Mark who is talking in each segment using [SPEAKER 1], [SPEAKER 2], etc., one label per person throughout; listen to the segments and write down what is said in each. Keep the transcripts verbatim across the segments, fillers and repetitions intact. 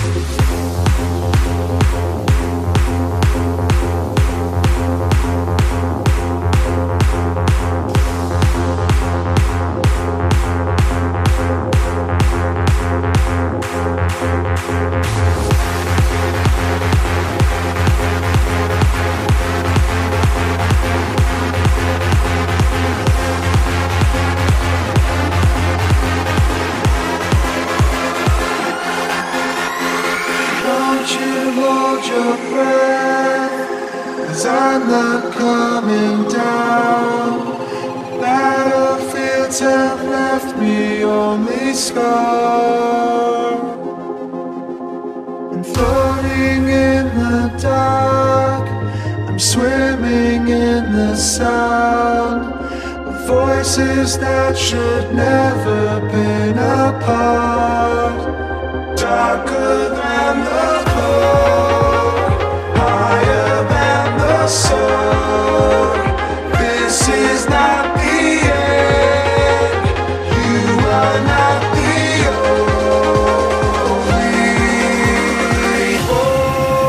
[SPEAKER 1] Voices that should never been apart, darker than the glow, higher than the soul. This is not the end. You are not the only one.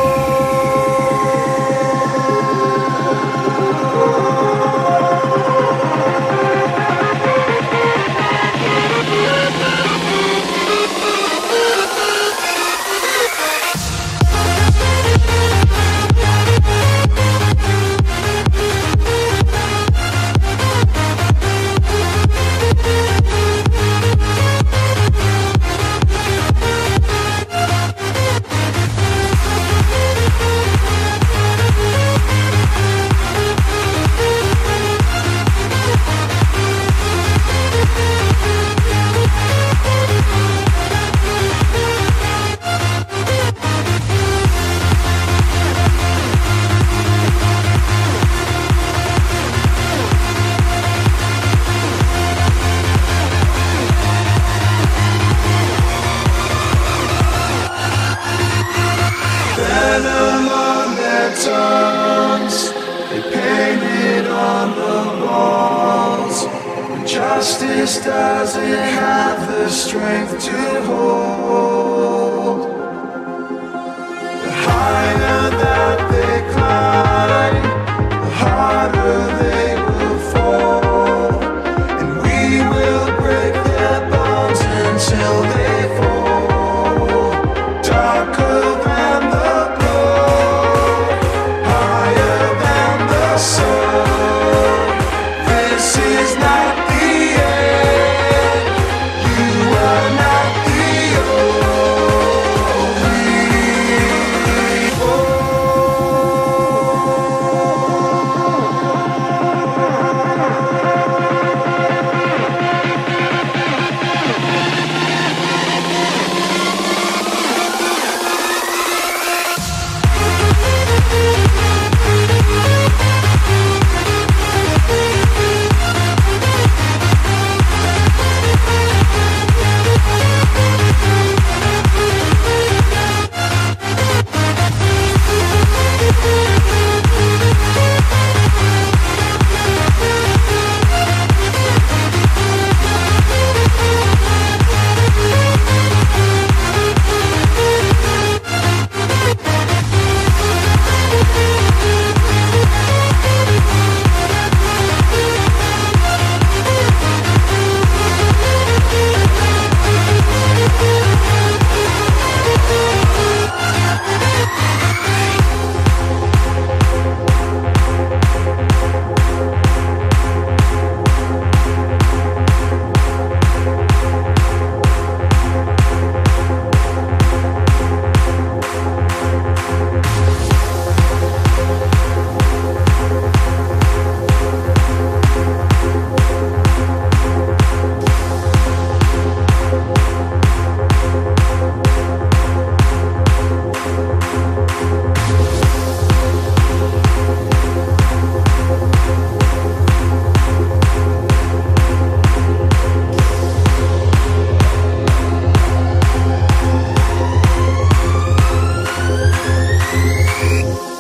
[SPEAKER 1] Tongues, they painted on the walls. But justice doesn't have the strength to hold. The higher that they climb, the harder they will fall. And we will break their bones until they fall. Darker than the this is not the end. You are not the only one.
[SPEAKER 2] We'll be right back.